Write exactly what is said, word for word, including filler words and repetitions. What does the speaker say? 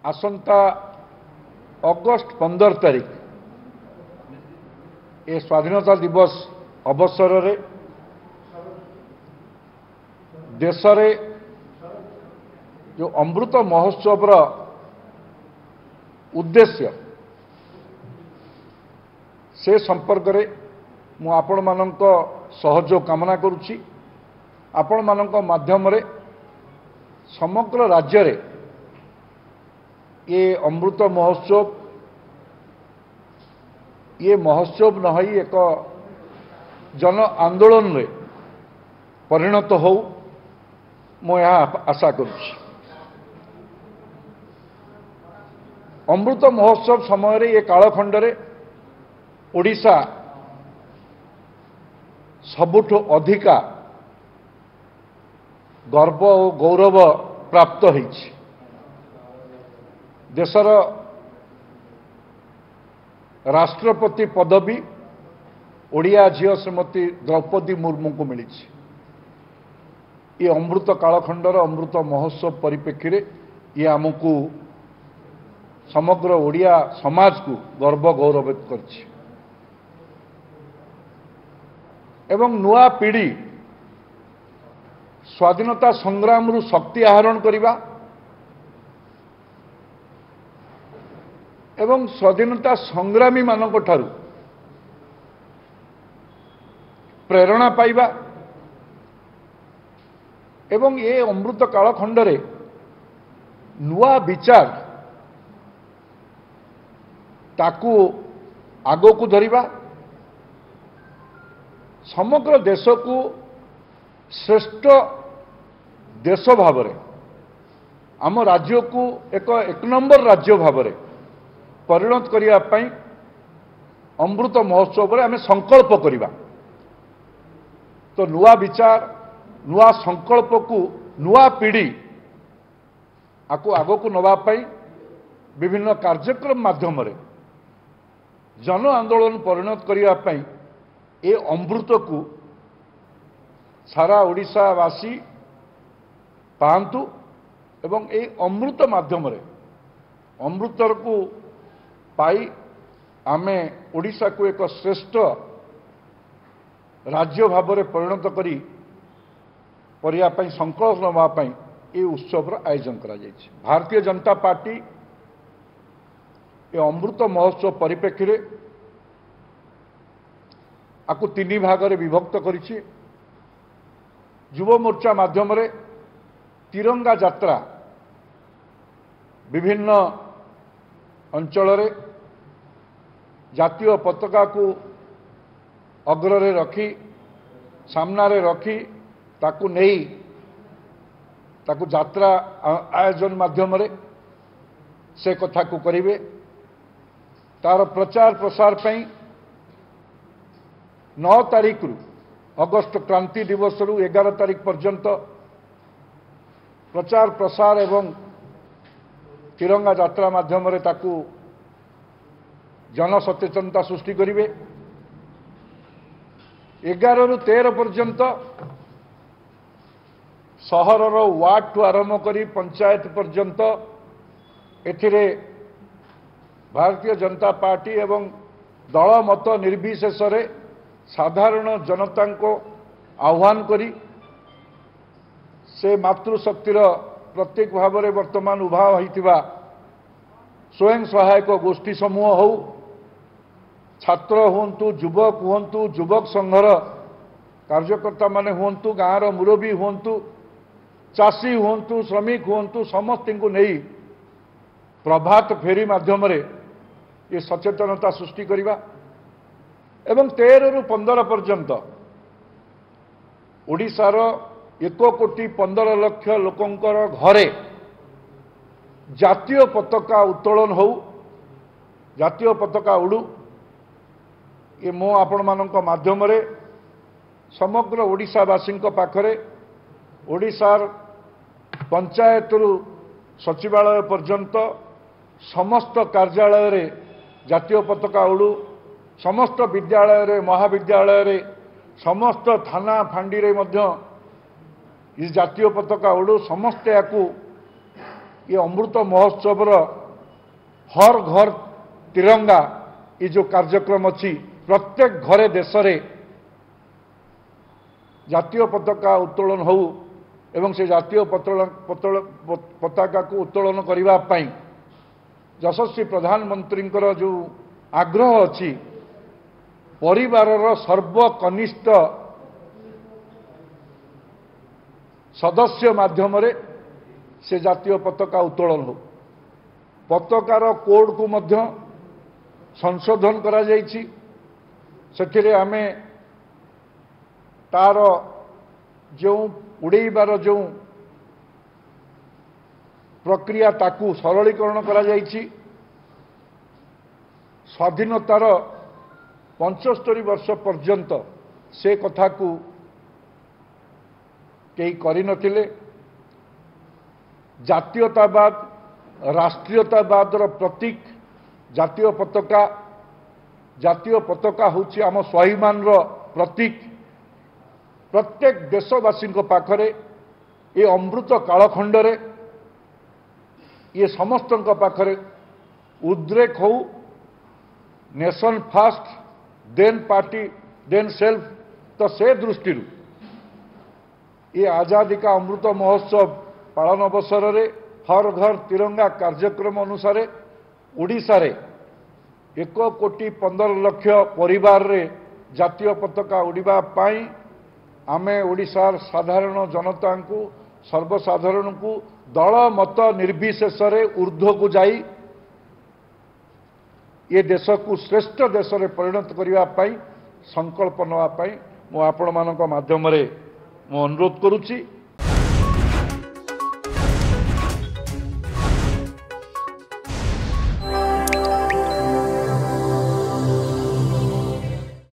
आसंता August पंदर तारीख ए स्वाधीनता दिवस अवसर रे देश रे जो अमृत महोत्सव रा उद्देश्य से संपर्क रे मु आपण मानक सहयोग कामना करुछि। आपण मानक माध्यम रे समग्र राज्य रे ये अमृत महोत्सव ये महोत्सव न होई एक जन आंदोलन रे परिणत हो मु यहाँ आशा करुछि। अमृत महोत्सव समय रे ये कालखंड रे ओडिशा सबुठु अधिका गर्व और गौरव प्राप्त होइछि। देशर राष्ट्रपति पदवी ओडिया झील श्रीमती द्रौपदी मुर्मू को मिली। ये अमृत कालखंडर अमृत महोत्सव परिप्रेक्षी रे ये आमको समग्र ओडिया समाज को गर्व गौरवित करछि। एवं नुआ पीढ़ी स्वाधीनता संग्राम रु शक्ति आहरण करिबा एवं स्वाधीनता संग्रामी मानक ठारू प्रेरणा पाइबा एवं ये अमृत कालखंड रे नुआ विचार ताकू आगो को धरिबा समग्र देश को श्रेष्ठ देश भावरे आम राज्य को एक एक नंबर राज्य भावरे परिणत करिया पई अमृत महोत्सव रे आमे संकल्प करिबा। तो नुआ विचार नुआ संकल्प को नुआ पीढ़ी आको आगो को नवा पई विभिन्न कार्यक्रम माध्यम रे जन आंदोलन परिणत करिया पई ए अमृत को सारा ओडिशावासी पांतु एवं ए अमृत माध्यम रे अमृतर को पाई आमे ओडिशा को एक श्रेष्ठ राज्य भाव में परिणत करी परिया पई संकल्प नवा पई ए उत्सव आयोजन करा जायछि। भारतीय जनता पार्टी ए अमृत महोत्सव परिप्रेक्षी रे आकु तीन भाग रे विभक्त करिछि। युव मोर्चा माध्यम रे तिरंगा यात्रा विभिन्न अंचल रे जातीय पताका को अग्र रे रखी सामना रे रखी ताकू नहीं ताकू यात्रा आयोजन माध्यम रे से कथा को करिवे। तार प्रचार प्रसार पई नौ तारीख रु अगस्त क्रांति दिवस रु एगार तारीख पर्यंत प्रचार प्रसार एवं तिरंगा यात्रा माध्यम रे ताकू जन सचेतनता सृष्टि करिवे। एगार रु तेरह पर्यंत सहरर वार्ड ठू आरंभ करी पंचायत पर्यंत एथिरे भारतीय जनता पार्टी एवं दल मत निर्विशेष रे साधारण जनता को आह्वान करी से मातृशक्तिर प्रत्येक भाव में वर्तमान उभा होइतिबा स्वयं सहायक गोष्ठी समूह हो छात्र हुंतु युवक हुंतु युवक संघर कार्यकर्ता माने हुंतु गाँवर मुरबी हुंतु चाषी हुंतु श्रमिक हुंतु समस्त को नहीं प्रभात फेरी माध्यम रे ये सचेतनता सृष्टि करिबा एवं तेरह रु पंद्रह पर्यंत ओडिशार एक कोटी पंद्रह लक्ष लोकंकर घरे जातीय पताका उत्तोलन हो जातीय पताका उड़ू ये मो आपण मानक माध्यम रे समग्र ओडिशावासी पाखरे ओडिशार पंचायत रु सचिवालय पर्यंत समस्त कार्यालय रे जातीय पताका उड़ू समस्त विद्यालय रे महाविद्यालय रे समस्त थाना फांडी रे मध्य इस जातीय पताका उड़ू समस्त याकू ये अमृत महोत्सव हर घर तिरंगा ये जो कार्यक्रम अच्छी प्रत्येक घरे देश रे जातीय पताका उत्तोलन हो एवं से जातीय पताका को उत्तोलन करने यशस्वी प्रधानमंत्री जो आग्रह अच्छी परिवार सर्वकनिष्ठ सदस्य माध्यम से जातीय पताका उत्तोलन हो पताकार कोड को मध्य संशोधन करा जायछि सेथिरे आमे तार जो उड़ेबार जो प्रक्रिया ताकू सरलीकरण करा जायछि स्वाधीनतार पंचस्तरी वर्ष पर्यंत से कथा को कई करि नथिले जातीयतावाद राष्ट्रीयतावाद प्रतीक जातीय पताका जातीय पताका होछि आम स्वाभिमान प्रतीक प्रत्येक देशवासी पाखरे ये अमृत कालखंडरे ये समस्त पाखरे उद्रेक हो nation first then party then self तो से दृष्टि ये आजादी का अमृत महोत्सव पालन अवसर रे हर घर तिरंगा कार्यक्रम अनुसार ओडिशा रे एक कोटी पंदर लक्ष परिवार रे जातीय पताका उड़ीबा पाई आमे ओडिशार साधारण जनता को सर्वसाधारण को दल मत निर्विशेष ऊर्ध्व को जाई ये देश को श्रेष्ठ देश रे परिणत करने संकल्प नापी मु आपण मानक माध्यम रे मु अनुरोध करुच्ची।